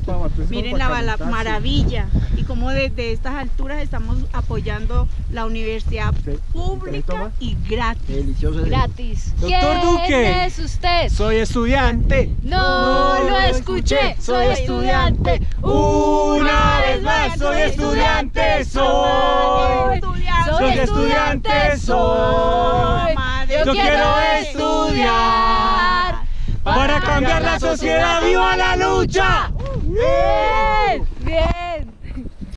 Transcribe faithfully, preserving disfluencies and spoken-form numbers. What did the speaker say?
Miren la, la maravilla y cómo desde estas alturas estamos apoyando la universidad pública y gratis. Delicioso. Gratis. Doctor Duque. ¿Quién es usted? Soy estudiante. No lo escuché. Soy estudiante. Una vez más, soy estudiante. Soy. Soy estudiante. Soy. Yo quiero estudiar para cambiar la sociedad. ¡Viva la lucha! ¡Bien!